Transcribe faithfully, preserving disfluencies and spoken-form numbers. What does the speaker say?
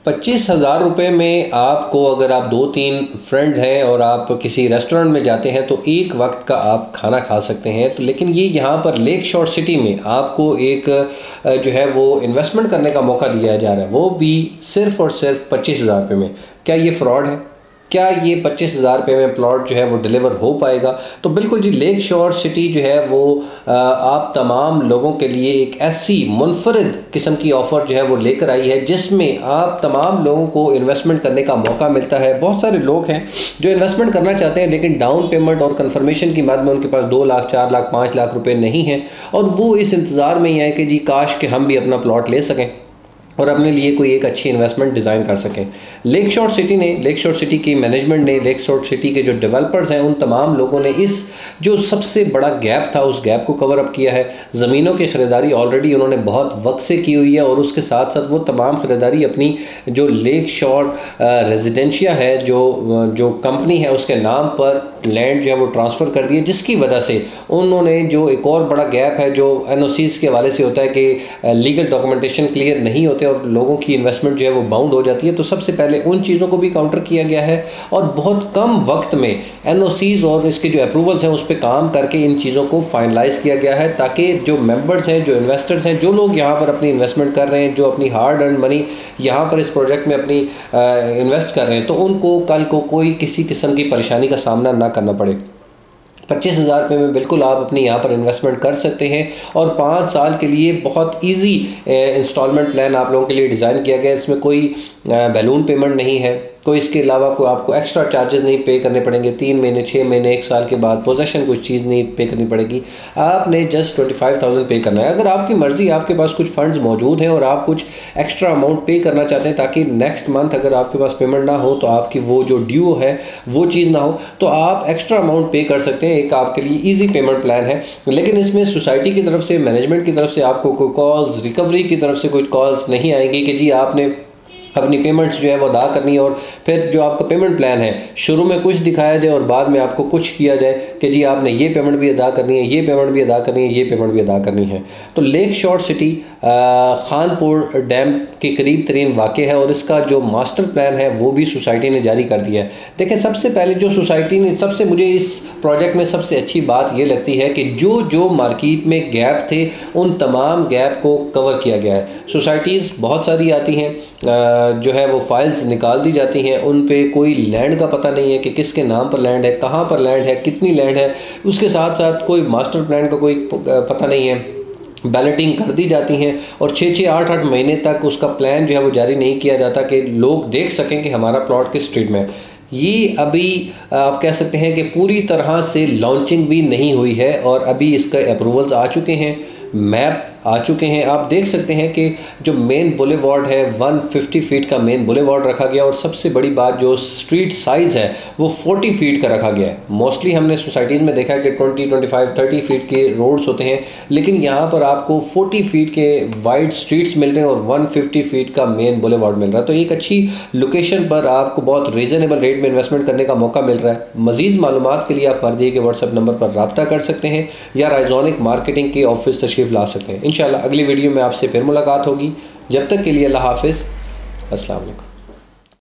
पच्चीस हज़ार रुपये में आपको, अगर आप दो तीन फ्रेंड हैं और आप किसी रेस्टोरेंट में जाते हैं तो एक वक्त का आप खाना खा सकते हैं। तो लेकिन ये यहाँ पर लेक शोर सिटी में आपको एक जो है वो इन्वेस्टमेंट करने का मौका दिया जा रहा है, वो भी सिर्फ़ और सिर्फ पच्चीस हज़ार रुपये में। क्या ये फ्रॉड है? क्या ये पच्चीस हज़ार रुपये में प्लॉट जो है वो डिलीवर हो पाएगा? तो बिल्कुल जी, लेक शोर सिटी जो है वो आप तमाम लोगों के लिए एक ऐसी मुनफरिद किस्म की ऑफ़र जो है वो लेकर आई है, जिसमें आप तमाम लोगों को इन्वेस्टमेंट करने का मौका मिलता है। बहुत सारे लोग हैं जो इन्वेस्टमेंट करना चाहते हैं, लेकिन डाउन पेमेंट और कन्फर्मेशन की मद में उनके पास दो लाख चार लाख पाँच लाख रुपये नहीं हैं, और वो इस इंतज़ार में ही है कि जी काश कि हम भी अपना प्लॉट ले सकें और अपने लिए कोई एक अच्छी इन्वेस्टमेंट डिज़ाइन कर सकें। लेक शोर सिटी ने, लेक शोर सिटी की मैनेजमेंट ने, लेक शोर सिटी के जो डेवलपर्स हैं, उन तमाम लोगों ने इस जो सबसे बड़ा गैप था उस गैप को कवर अप किया है। ज़मीनों की ख़रीदारी ऑलरेडी उन्होंने बहुत वक्त से की हुई है, और उसके साथ साथ वो तमाम ख़रीदारी अपनी जो लेक शोर रेजिडेंशिया है, जो जो कंपनी है, उसके नाम पर लैंड जो है वो ट्रांसफ़र कर दी है, जिसकी वजह से उन्होंने जो एक और बड़ा गैप है जो एन ओ सीज़ के हवाले से होता है कि लीगल डॉक्यूमेंटेशन क्लियर नहीं होते और लोगों की इन्वेस्टमेंट जो है वो बाउंड हो जाती है। तो सबसे पहले उन चीज़ों को भी काउंटर किया गया है, और बहुत कम वक्त में एन ओ सीज़ और इसके जो अप्रूवल्स हैं उस पर काम करके इन चीज़ों को फाइनलाइज़ किया गया है, ताकि जो मेंबर्स हैं, जो इन्वेस्टर्स हैं, जो लोग यहाँ पर अपनी इन्वेस्टमेंट कर रहे हैं, जो अपनी हार्ड अर्न मनी यहाँ पर इस प्रोजेक्ट में अपनी इन्वेस्ट कर रहे हैं, तो उनको कल को कोई किसी किस्म की परेशानी का सामना ना करना पड़े। पच्चीस हज़ार रुपये में बिल्कुल आप अपनी यहाँ पर इन्वेस्टमेंट कर सकते हैं, और पाँच साल के लिए बहुत इजी इंस्टॉलमेंट प्लान आप लोगों के लिए डिज़ाइन किया गया है। इसमें कोई बैलून पेमेंट नहीं है, कोई इसके अलावा कोई आपको एक्स्ट्रा चार्जेस नहीं पे करने पड़ेंगे। तीन महीने, छः महीने, एक साल के बाद पोजेसन कुछ चीज़ नहीं पे करनी पड़ेगी, आपने जस्ट ट्वेंटी फाइव थाउजेंड पे करना है। अगर आपकी मर्ज़ी, आपके पास कुछ फंड्स मौजूद हैं और आप कुछ एक्स्ट्रा अमाउंट पे करना चाहते हैं ताकि नेक्स्ट मंथ अगर आपके पास पेमेंट ना हो तो आपकी वो जो ड्यू है वो चीज़ ना हो, तो आप एक्स्ट्रा अमाउंट पे कर सकते हैं। एक आपके लिए ईजी पेमेंट प्लान है, लेकिन इसमें सोसाइटी की तरफ से, मैनेजमेंट की तरफ से आपको कोई कॉल्स, रिकवरी की तरफ से कोई कॉल्स नहीं आएंगी कि जी आपने अपनी पेमेंट्स जो है वो अदा करनी है, और फिर जो आपका पेमेंट प्लान है शुरू में कुछ दिखाया जाए और बाद में आपको कुछ किया जाए कि जी आपने ये पेमेंट भी अदा करनी है, ये पेमेंट भी अदा करनी है, ये पेमेंट भी अदा करनी है। तो लेक शोर सिटी खानपुर डैम के करीब तरीन वाक़े है, और इसका जो मास्टर प्लान है वो भी सोसाइटी ने जारी कर दिया है। देखिए, सबसे पहले जो सोसाइटी ने, सबसे मुझे इस प्रोजेक्ट में सबसे अच्छी बात ये लगती है कि जो जो मार्केट में गैप थे उन तमाम गैप को कवर किया गया है। सोसाइटीज़ बहुत सारी आती हैं, जो है वो फाइल्स निकाल दी जाती हैं, उन पे कोई लैंड का पता नहीं है कि किसके नाम पर लैंड है, कहाँ पर लैंड है, कितनी लैंड है, उसके साथ साथ कोई मास्टर प्लान का कोई पता नहीं है। बैलेटिंग कर दी जाती हैं और छः छः आठ आठ महीने तक उसका प्लान जो है वो जारी नहीं किया जाता कि लोग देख सकें कि हमारा प्लॉट किस स्ट्रीट में है। ये अभी आप कह सकते हैं कि पूरी तरह से लॉन्चिंग भी नहीं हुई है, और अभी इसका अप्रूवल्स आ चुके हैं, मैप आ चुके हैं। आप देख सकते हैं कि जो मेन बुलेवार्ड है एक सौ पचास फीट का मेन बुलेवार्ड रखा गया, और सबसे बड़ी बात जो स्ट्रीट साइज़ है वो चालीस फीट का रखा गया है। मोस्टली हमने सोसाइटीज़ में देखा है कि बीस, पच्चीस, तीस फीट के रोड्स होते हैं, लेकिन यहाँ पर आपको चालीस फीट के वाइड स्ट्रीट्स मिल रहे हैं और एक सौ पचास फीट का मेन बुलेवार्ड मिल रहा है। तो एक अच्छी लोकेशन पर आपको बहुत रीज़नेबल रेट में इन्वेस्टमेंट करने का मौका मिल रहा है। मज़ीद मालूमात के लिए आप हमारे दिए के व्हाट्सएप नंबर पर रब्ता कर सकते हैं, या राइजोनिक मार्केटिंग के ऑफिस तशरीफ़ ला सकते हैं। इंशाल्लाह अगली वीडियो में आपसे फिर मुलाकात होगी। जब तक के लिए अल्लाह हाफ़िज़, अस्सलाम वालेकुम।